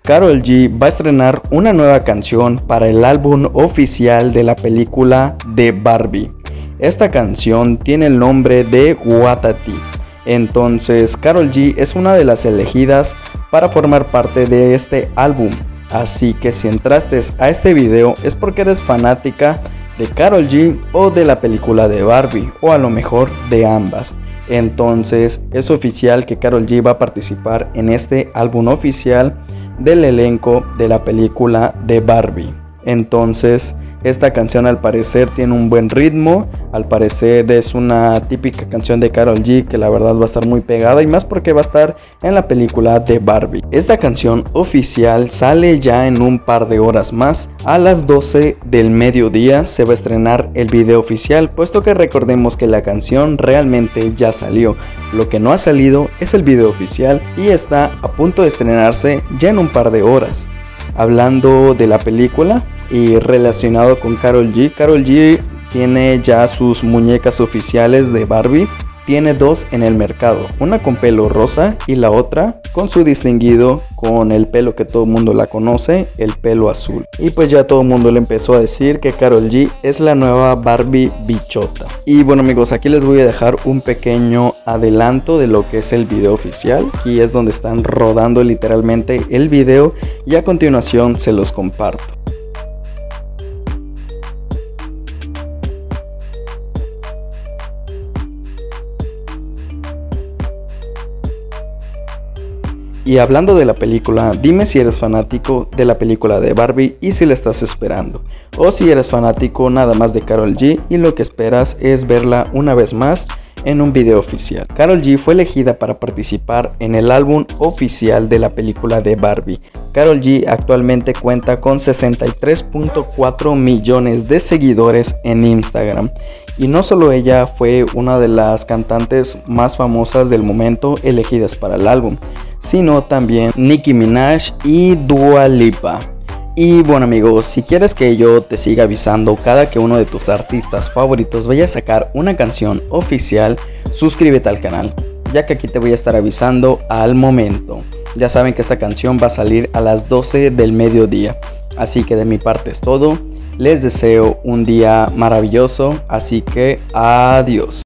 Karol G va a estrenar una nueva canción para el álbum oficial de la película de Barbie. Esta canción tiene el nombre de Watati. Entonces Karol G es una de las elegidas para formar parte de este álbum. Así que si entraste a este video es porque eres fanática de Karol G o de la película de Barbie, o a lo mejor de ambas. Entonces es oficial que Karol G va a participar en este álbum oficial del elenco de la película de Barbie. Entonces esta canción al parecer tiene un buen ritmo, al parecer es una típica canción de Karol G que la verdad va a estar muy pegada, y más porque va a estar en la película de Barbie. Esta canción oficial sale ya en un par de horas más. A las 12 del mediodía se va a estrenar el video oficial, puesto que recordemos que la canción realmente ya salió. Lo que no ha salido es el video oficial y está a punto de estrenarse ya en un par de horas. Hablando de la película y relacionado con Karol G tiene ya sus muñecas oficiales de Barbie. Tiene dos en el mercado, una con pelo rosa y la otra con su distinguido, con el pelo que todo el mundo la conoce, el pelo azul. Y pues ya todo el mundo le empezó a decir que Karol G es la nueva Barbie bichota. Y bueno amigos, aquí les voy a dejar un pequeño adelanto de lo que es el video oficial. Aquí es donde están rodando literalmente el video y a continuación se los comparto. Y hablando de la película, dime si eres fanático de la película de Barbie y si la estás esperando, o si eres fanático nada más de Karol G y lo que esperas es verla una vez más en un video oficial. Karol G fue elegida para participar en el álbum oficial de la película de Barbie. Karol G actualmente cuenta con 63.4 millones de seguidores en Instagram. Y no solo ella fue una de las cantantes más famosas del momento elegidas para el álbum, sino también Nicki Minaj y Dua Lipa. Y bueno amigos, si quieres que yo te siga avisando cada que uno de tus artistas favoritos vaya a sacar una canción oficial, suscríbete al canal, ya que aquí te voy a estar avisando al momento. Ya saben que esta canción va a salir a las 12 del mediodía, así que de mi parte es todo. Les deseo un día maravilloso, así que adiós.